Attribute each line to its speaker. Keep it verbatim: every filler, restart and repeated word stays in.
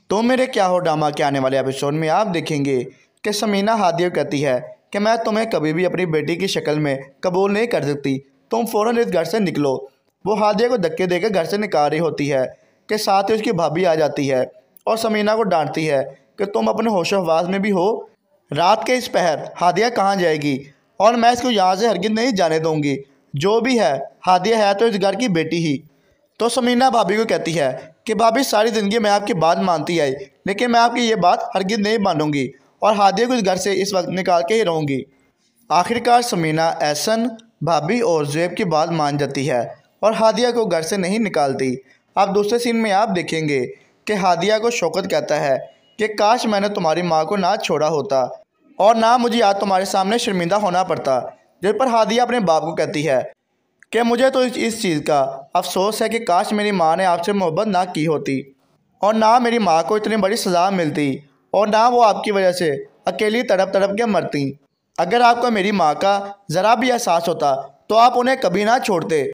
Speaker 1: तो मेरे क्या हो ड्रामा के आने वाले एपिसोड में आप देखेंगे कि समीना हादिया को कहती है कि मैं तुम्हें कभी भी अपनी बेटी की शक्ल में कबूल नहीं कर सकती, तुम फ़ौरन इस घर से निकलो। वो हादिया को धक्के देकर घर से निकाल रही होती है कि साथ ही उसकी भाभी आ जाती है और समीना को डांटती है कि तुम अपने होशो हवास में भी हो। रात के इस पहर हादिया कहाँ जाएगी और मैं इसको यहाँ से हरगिज़ नहीं जाने दूँगी। जो भी है हादिया है तो इस घर की बेटी ही। तो समीना भाभी को कहती है कि भाभी सारी ज़िंदगी मैं आपकी बात मानती आई, लेकिन मैं आपकी ये बात हरगिज़ नहीं मानूंगी और हादिया को इस घर से इस वक्त निकाल के ही रहूँगी। आखिरकार समीना एहसन भाभी और ज़ुएब की बात मान जाती है और हादिया को घर से नहीं निकालती। अब दूसरे सीन में आप देखेंगे कि हादिया को शौकत कहता है कि काश मैंने तुम्हारी माँ को ना छोड़ा होता और ना मुझे आज तुम्हारे सामने शर्मिंदा होना पड़ता। जिस पर हादिया अपने बाप को कहती है कि मुझे तो इस इस चीज़ का अफसोस है कि काश मेरी माँ ने आपसे मोहब्बत ना की होती और ना मेरी माँ को इतनी बड़ी सज़ा मिलती और ना वो आपकी वजह से अकेली तड़प तड़प के मरती। अगर आपको मेरी माँ का ज़रा भी एहसास होता तो आप उन्हें कभी ना छोड़ते।